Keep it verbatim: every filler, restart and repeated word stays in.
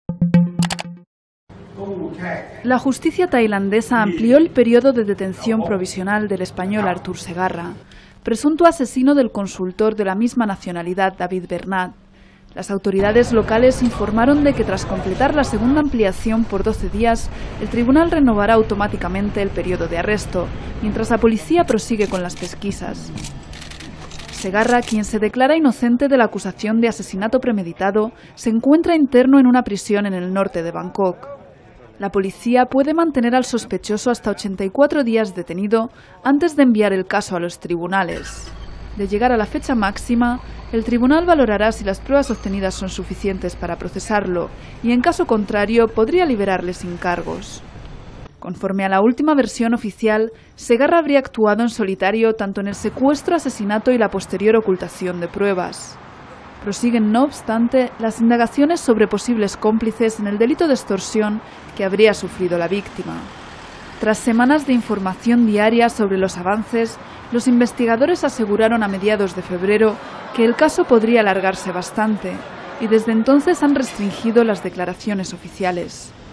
La justicia tailandesa amplió el periodo de detención provisional del español Artur Segarra, presunto asesino del consultor de la misma nacionalidad David Bernat. Las autoridades locales informaron de que tras completar la segunda ampliación por doce días, el tribunal renovará automáticamente el periodo de arresto, mientras la policía prosigue con las pesquisas. Segarra, quien se declara inocente de la acusación de asesinato premeditado, se encuentra interno en una prisión en el norte de Bangkok. La policía puede mantener al sospechoso hasta ochenta y cuatro días detenido antes de enviar el caso a los tribunales. De llegar a la fecha máxima, el tribunal valorará si las pruebas obtenidas son suficientes para procesarlo y, en caso contrario, podría liberarle sin cargos. Conforme a la última versión oficial, Segarra habría actuado en solitario tanto en el secuestro, asesinato y la posterior ocultación de pruebas. Prosiguen, no obstante, las indagaciones sobre posibles cómplices en el delito de extorsión que habría sufrido la víctima. Tras semanas de información diaria sobre los avances, los investigadores aseguraron a mediados de febrero que el caso podría alargarse bastante y desde entonces han restringido las declaraciones oficiales.